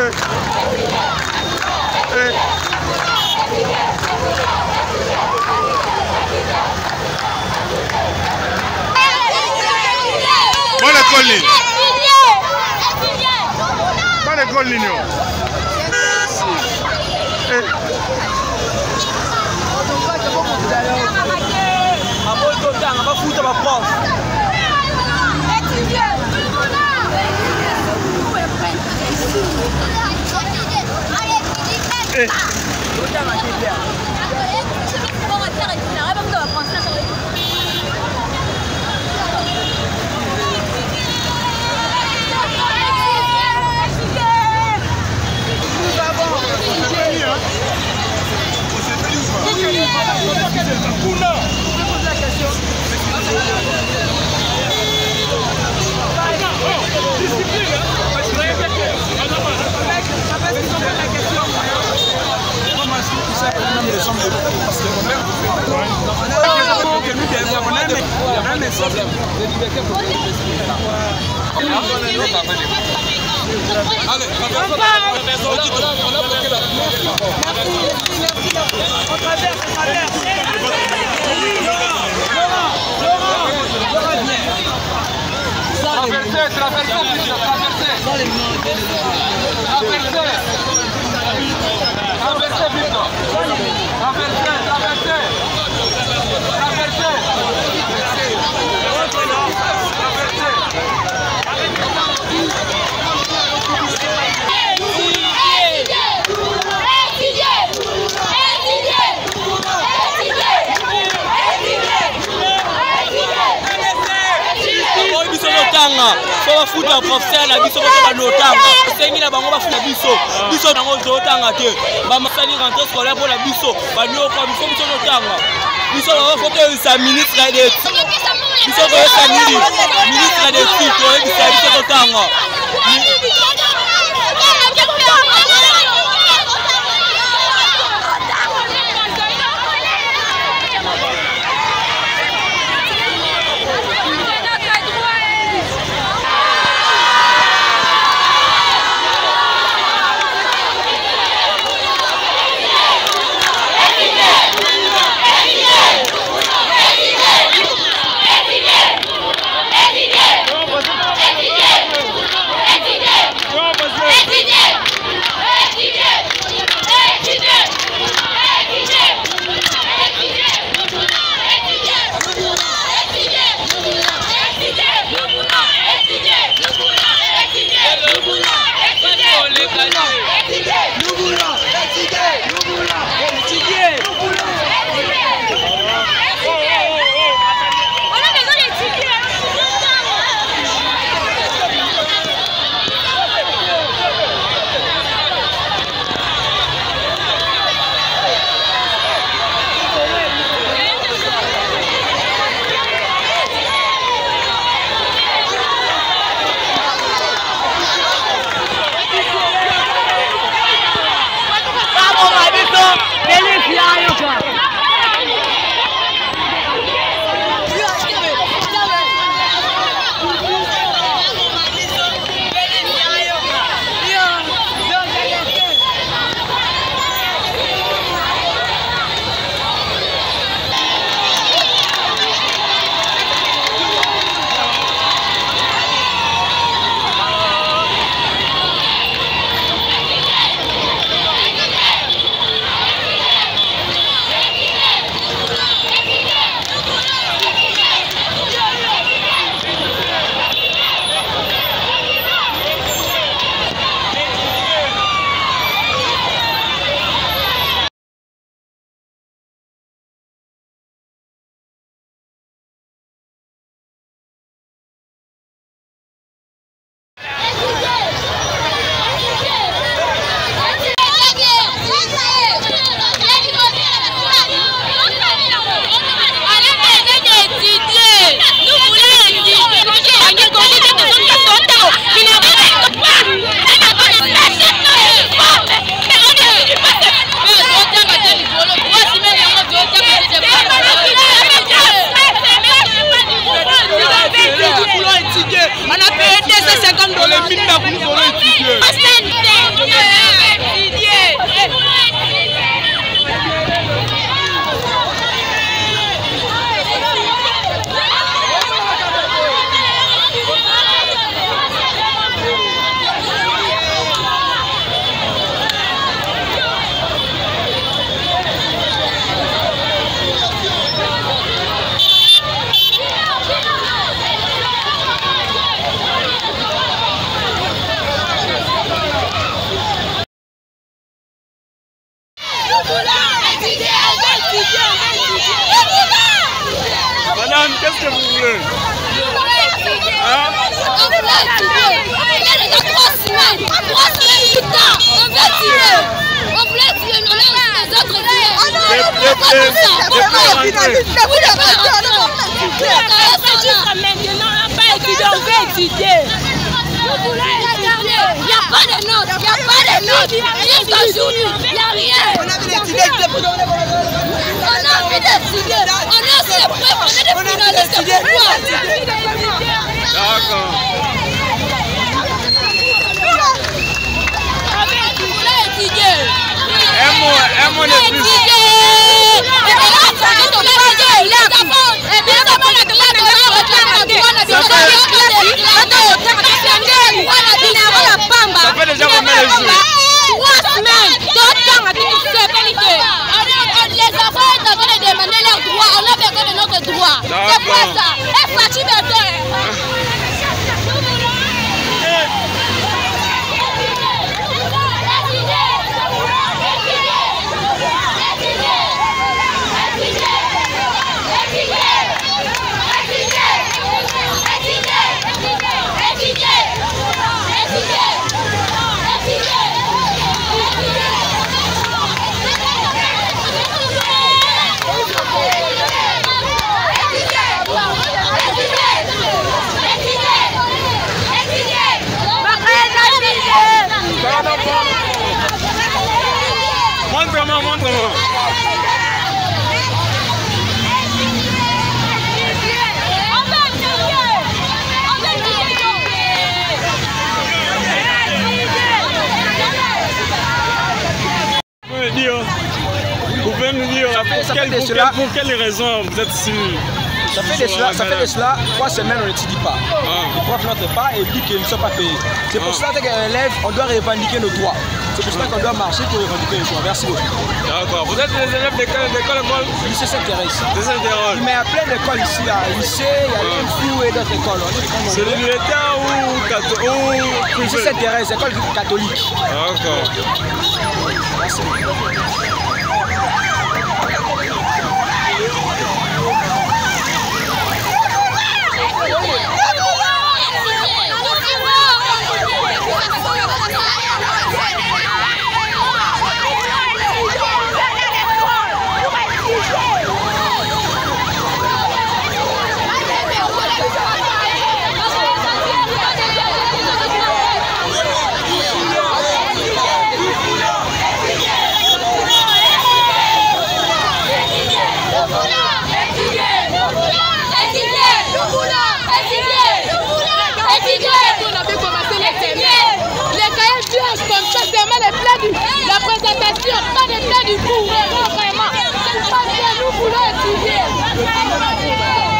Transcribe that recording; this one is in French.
Bonne école ligne. Bonne école ligne. Faut foutre un professeur la biso ba notanga sengi na bango ba fouta biso nango zotanga te ba masali rentrée scolaire pour la biso ba nyo kwa biso notanga biso ba faut que ça ministre de biso ko sa ministre de titre et biso notanga Estudier étudier. On est déjà 3 semaines. 3 semaines plus tard, on veut étudier. On voulait étudier, on a aussi les autres idées. Maintenant, on n'a pas étudié, on veut étudier. Il n'y a pas de notes, il n'y a pas de notes. Aujourd'hui, il n'y a rien. On a envie d'étudier. On a envie d'étudier. On a aussi les preuves, on est des finalistes. Pourquoi? D'accord. On voulait étudier. Un mot de plus. Ça fait déjà combien de jours? 3 semaines. Les enfants sont en train de demander leurs droits. On a besoin de notre droit. C'est quoi ça? Et Fatih Berger. Montre-moi. Vous pouvez me dire pour quelles raisons vous êtes ici? Ça fait de cela 3 semaines on n'étudie pas. Les profs n'entrent pas et disent qu'ils ne sont pas payés. C'est pour cela qu'un élève, on doit revendiquer nos droits. C'est pour cela qu'on doit marcher pour revendiquer nos droits. Merci beaucoup. D'accord. Vous êtes des élèves d'école école? Lycée Saint-Thérèse. Mais il y a plein d'écoles ici. Il y a un lycée, il y a une fou et d'autres écoles. C'est de l'État ou Lycée Saint-Thérèse, école catholique. D'accord. Merci. La présentation, pas de plein du cours, vraiment, c'est pas bien, nous voulons étudier.